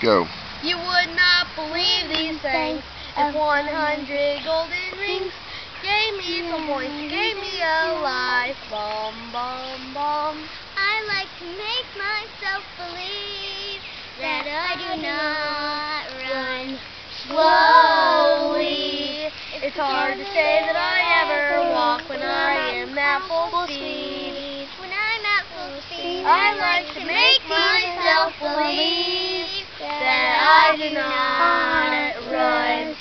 Go. You would not believe these things if 100 golden rings gave me some points, gave me a life. Bum, bum, bum. I like to make myself believe that I do not run slowly. It's hard to say that I ever walk when I am at full speed. When I'm at full speed, I like to make myself believe that I do not run